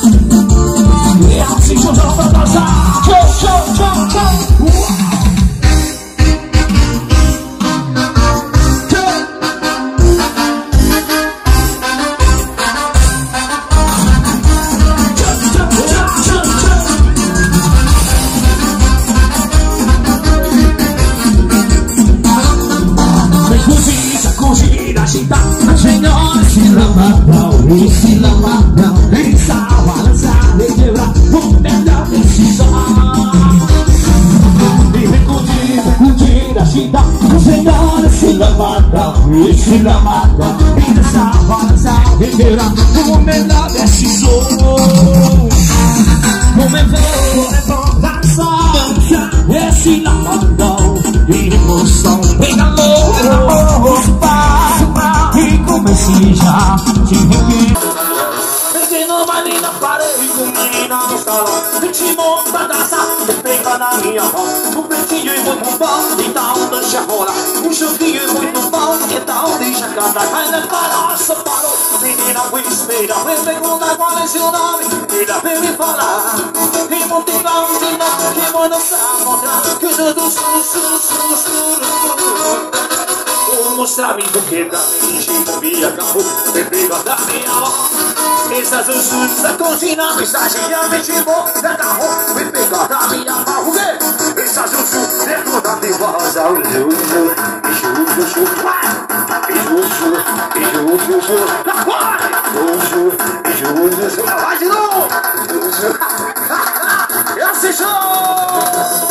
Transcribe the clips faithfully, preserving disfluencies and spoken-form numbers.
E assim jogando pra dançar. Tchau, tchau, tchau, tchau. E se não há não, nem salva, lançar, requebrar, o melhor decisão. E recudir, recudir a chita, o senhor se lavada, e se lavada, e dançar, lançar, requebrar, o melhor decisão. Como é bom, dançar, dançar, esse lavadão, e emoção, em calor, subar, e comece já. Peguei numa linda parede com menina no salão. Ritmo pra dançar, pega na minha mão. O pretinho é muito bom, então deixa rolar. O choquinho é muito bom, então deixa cantar. Ainda para, só parou. Menina, me espera, me pergunta qual é seu nome. Ela vem me falar. E motiva um de novo, que vou dançar, mostrar. Que eu tô su, su, su, su. Mostrar-me porque da minha gente me acabou. Me pega da minha mão. Essas usos da cozinha, mensagem a mente boa da carro. Me pega da minha mão. O quê? Essas usos dentro da minha rosa. O juju, e juju, juju. E juju, e juju, juju. Juju, e juju, juju. Vai de novo. Juju. Esse show.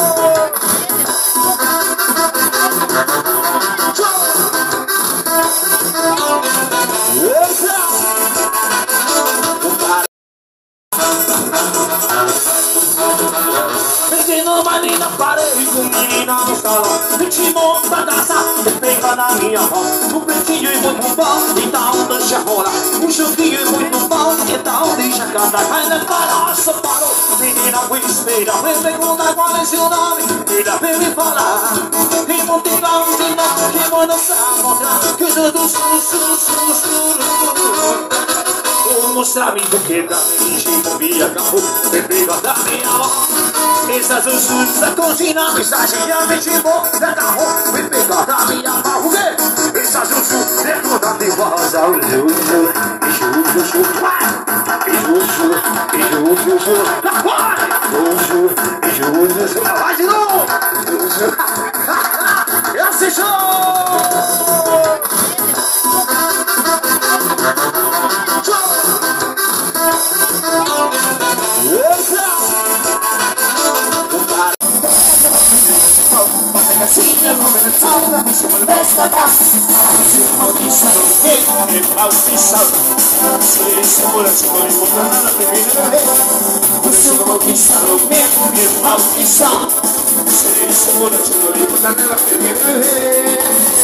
Peguei numa linda parede com menina no salão. Ritmo pra dançar, pega na minha mão. O pretinho é muito bom, então deixa rolar. O choquinho é muito bom, então deixa cantar. Ainda para, só parou. Menina, me espera, me pergunta qual é seu nome. Ela vem me falar. E motiva um de novo, que vou dançar, mostrar. Que eu tô su, su, su, su. Mostrar-me porque da minha gente me acabou. Me pega da minha mão. Essas usos da cozinha, mensagem a mente boa da carro. Me pega da minha mão. O quê? Essas usos dentro da minha rosa. O juju, e juju, juju. E juju, e juju, juju. Juju, e juju, juju. Vai de novo. Juju. Esse show. Maldição, se segura, segura e botar na primeira vez. Você não conquista o medo, minha maldição. Se segura, segura e botar na primeira vez.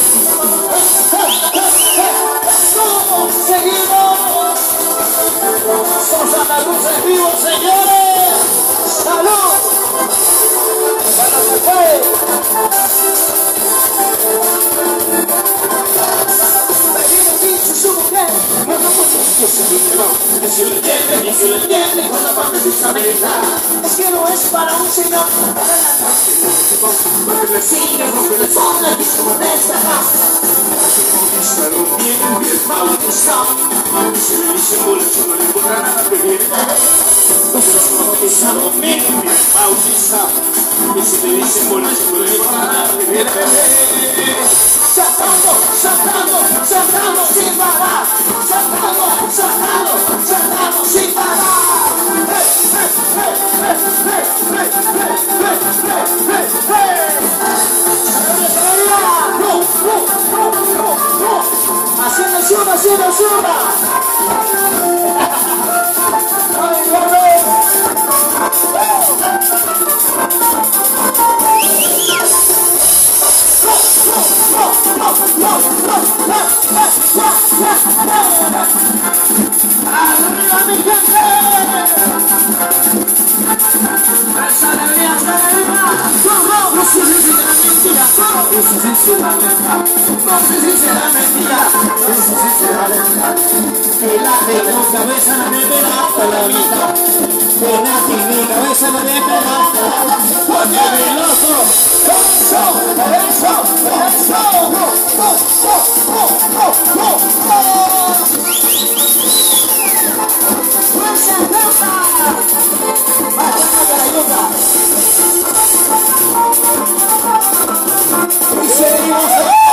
Seguimos. Somos a luz en vivo, señores. Salud. Para que fue. Eso lo entiende, eso lo entiende con la parte de esa verdad. Es que no es para un señor, para la noche. Porque le sigue, rompe la zona y se molesta más. Se conquista lo bien, bien maldición. Se le dice por el chulo, le importa nada que viene. Se conquista lo bien, bien maldición. Y se le dice por el chulo, le importa nada que viene. Saltando, saltando, saltando sin parar. Saltando, saltando, saltando sin parar. Hey, hey, hey, hey, hey, hey, hey, hey, hey, hey. Haciendo suba, suba, suba. Ay, ¡arriba mi gente! ¡Esa alegría está arriba! No se dice la mentira, eso sí se la verdad. No se dice la mentira, eso sí se la verdad. Que la de tu cabeza me verá hasta la vida. Nati, mi cabeza no deja nada. Porque mi loco, eso, eso, eso. ¡Fuerza, fuerza! ¡Vaya de la yuca! ¡Y seguimos!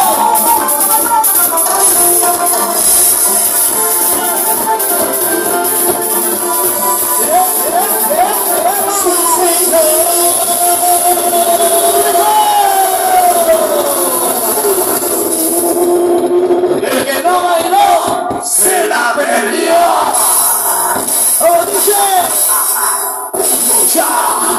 El que no bailó se la perdió. ¡Oh, dice! ¡Ya!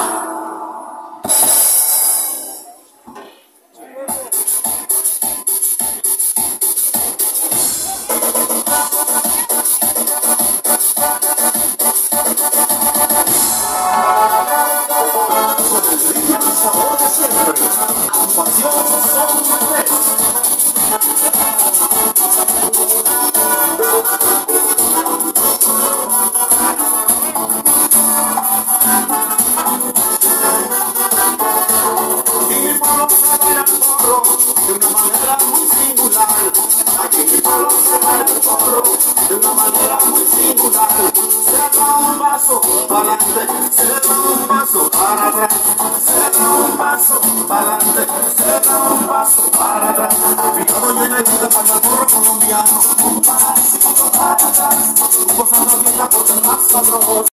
De una manera muy singular, aquí en mi pueblo se baila el porro de una manera muy singular. Se da un paso para adelante, se da un paso para atrás, se da un paso para adelante, se da un paso para atrás. Y todo llena de vida para el porro colombiano, un pasito para atrás, gozando bien la cosa más sabrosa.